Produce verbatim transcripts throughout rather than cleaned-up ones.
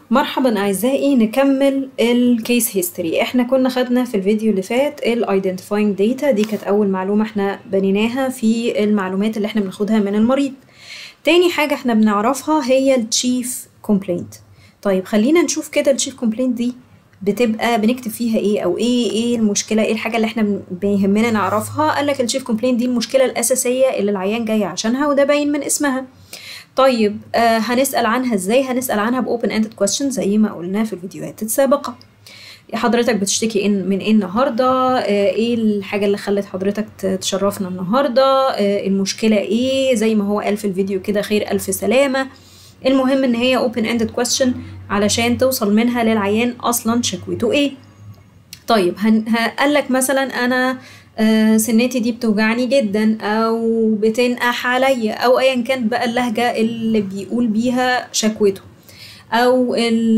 مرحبا اعزائي، نكمل الكيس هيستوري. احنا كنا خدنا في الفيديو اللي فات الايدنتيفاينج داتا، دي كانت اول معلومه احنا بنيناها في المعلومات اللي احنا بناخدها من المريض. تاني حاجه احنا بنعرفها هي التشيف كومبلينت. طيب خلينا نشوف كده التشيف كومبلينت دي بتبقى بنكتب فيها ايه، او ايه ايه المشكله، ايه الحاجه اللي احنا بيهمنا نعرفها. قال لك التشيف كومبلينت دي المشكله الاساسيه اللي العيان جاي عشانها، وده باين من اسمها. طيب آه هنسأل عنها ازاي؟ هنسأل عنها بأوبن اندد كويستشن زي ما قلنا في الفيديوهات السابقة. حضرتك بتشتكي إن من ايه النهارده؟ آه ايه الحاجة اللي خلت حضرتك تشرفنا النهارده؟ آه المشكلة ايه؟ زي ما هو قال في الفيديو كده، خير ألف سلامة. المهم ان هي اوبن اندد كويستشن علشان توصل منها للعيان اصلا شكوته ايه. طيب قال لك مثلا انا آه سنتي دي بتوجعني جدا، او بتنقح عليا، او ايا كانت بقى اللهجه اللي بيقول بيها شكوته، او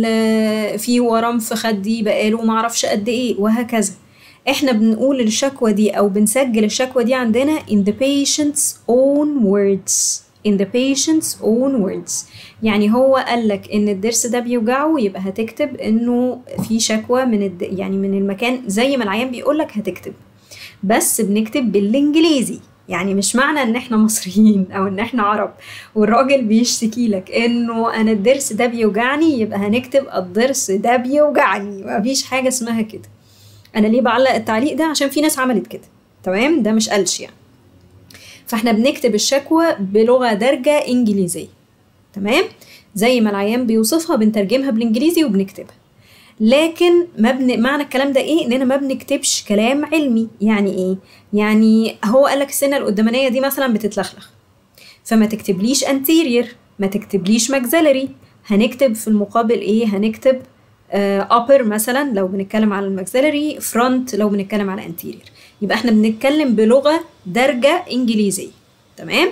في ورم في خدي بقاله معرفش قد ايه، وهكذا. احنا بنقول الشكوى دي او بنسجل الشكوى دي عندنا in the patient's own words in the patient's own words. يعني هو قالك ان الضرس ده بيوجعه، يبقى هتكتب انه في شكوى من الد... يعني من المكان زي ما العيان بيقولك هتكتب، بس بنكتب بالانجليزي. يعني مش معنى ان احنا مصريين او ان احنا عرب والراجل بيشتكي لك انه انا الضرس ده بيوجعني يبقى هنكتب الضرس ده بيوجعني. مفيش حاجه اسمها كده. انا ليه بعلق التعليق ده؟ عشان في ناس عملت كده، تمام؟ ده مش قالش يعني. فاحنا بنكتب الشكوى بلغه دارجه انجليزيه، تمام؟ زي ما العيان بيوصفها بنترجمها بالانجليزي وبنكتبها. لكن ما بن... معنى الكلام ده ايه؟ اننا ما بنكتبش كلام علمي. يعني ايه؟ يعني هو قالك السنه القدامانيه دي مثلا بتتلخلخ، فما تكتبليش anterior، ما تكتبليش maxillary. هنكتب في المقابل ايه؟ هنكتب uh, upper مثلا لو بنتكلم على الماكسيلري، front لو بنتكلم على anterior. يبقى احنا بنتكلم بلغه دارجه انجليزيه، تمام؟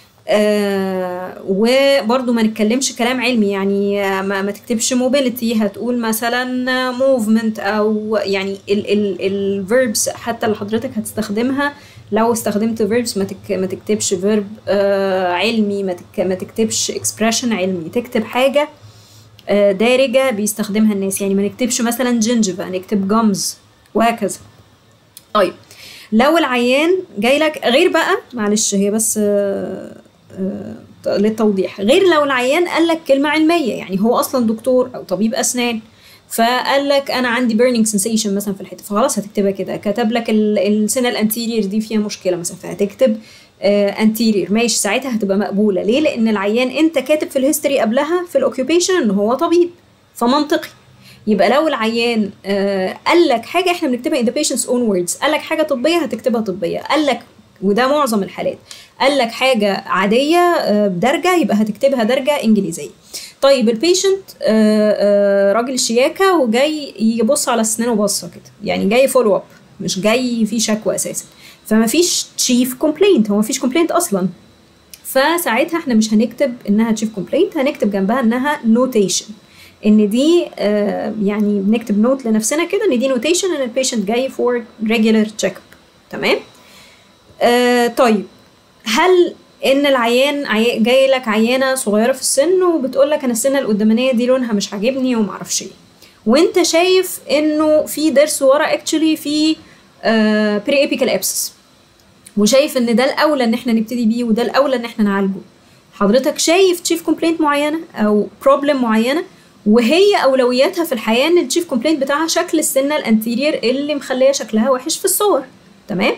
آه وبرضو ما نتكلمش كلام علمي. يعني ما, ما تكتبش موبيليتي، هتقول مثلا موفمنت، او يعني الفيربس حتى اللي حضرتك هتستخدمها. لو استخدمت فيربس ما, تك ما تكتبش فيرب آه علمي، ما, تك ما تكتبش اكسبريشن علمي، تكتب حاجة آه دارجة بيستخدمها الناس. يعني ما نكتبش مثلا جنجفا، نكتب جمز، وهكذا. طيب لو العيان جاي لك غير بقى، معلش هي بس آه آه للتوضيح، غير لو العيان قال لك كلمة علمية، يعني هو أصلا دكتور أو طبيب أسنان، فقال لك أنا عندي burning sensation مثلا في الحتة، فخلاص هتكتبها كده. كتب لك السنة الانتيرير دي فيها مشكلة مثلا، فهتكتب آه anterior، ماشي، ساعتها هتبقى مقبولة. ليه؟ لأن العيان أنت كاتب في الهيستوري قبلها في الأوكيوبيشن إن هو طبيب، فمنطقي. يبقى لو العيان آه قال لك حاجة احنا بنكتبها in the patient's own words. قال لك حاجة طبية هتكتبها طبية، قال لك، وده معظم الحالات، قال لك حاجة عادية آه بدرجة، يبقى هتكتبها درجة إنجليزية. طيب البيشنت آه آه راجل الشياكة وجاي يبص على أسنانه بصة كده، يعني جاي فولو اب، مش جاي في شكوى أساسا، فما فيش تشيف كومبلينت، هو ما فيش كومبلينت أصلا. فساعتها احنا مش هنكتب إنها تشيف كومبلينت، هنكتب جنبها إنها نوتيشن، ان دي آه يعني بنكتب نوت لنفسنا كده ان دي نوتيشن ان البيشنت جاي فور ريجولار تشيك اب، تمام؟ آه طيب هل ان العيان عي... جاي لك عيانه صغيره في السن وبتقول لك انا السنه القدامانيه دي لونها مش عاجبني وما اعرفش ايه، وانت شايف انه في ضرس ورا اكشلي في آه بري ايبيكال ابسس، وشايف ان ده الاولى ان احنا نبتدي بيه وده الاولى ان احنا نعالجه، حضرتك شايف تشيف كومبلينت معينه او بروبلم معينه، وهي اولوياتها في الحياه ان التشيف كومبلينت بتاعها شكل السنه الانتيرير اللي مخليه شكلها وحش في الصور، تمام؟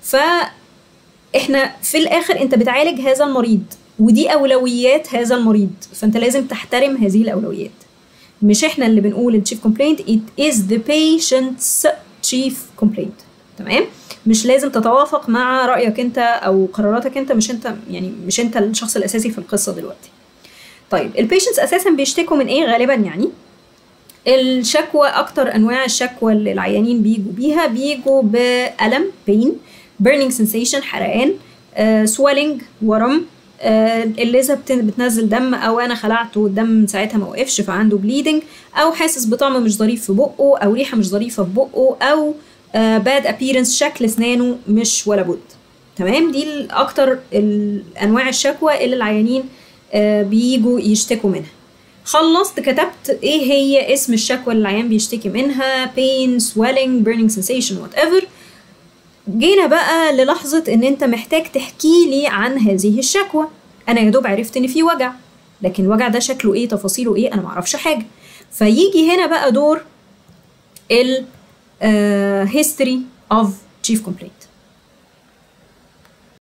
فاحنا في الاخر انت بتعالج هذا المريض ودي اولويات هذا المريض، فانت لازم تحترم هذه الاولويات. مش احنا اللي بنقول التشيف كومبلينت، it is the patient's chief complaint، تمام؟ مش لازم تتوافق مع رايك انت او قراراتك انت، مش انت يعني مش انت الشخص الاساسي في القصه دلوقتي. طيب البيشنتس اساسا بيشتكوا من ايه غالبا؟ يعني الشكوى، اكتر انواع الشكوى اللي العيانين بيجوا بيها، بيجوا بالم بين، burning sensation حرقان، آه، swelling ورم، آه، الليزة بتنزل دم، او انا خلعته والدم ساعتها ما وقفش فعنده bleeding، او حاسس بطعم مش ظريف في بقه، او ريحه مش ظريفه في بقه، او آه، bad appearance شكل اسنانه مش ولا بد، تمام؟ دي اكتر انواع الشكوى اللي العيانين آه بيجوا يشتكوا منها. خلصت كتبت ايه هي اسم الشكوى اللي العيان بيشتكي منها، pain swelling burning sensation whatever. جينا بقى للحظة ان انت محتاج تحكي لي عن هذه الشكوى. انا يا دوب عرفت ان في وجع، لكن الوجع ده شكله ايه، تفاصيله ايه، انا معرفش حاجة. فيجي هنا بقى دور ال uh, history of chief complaint.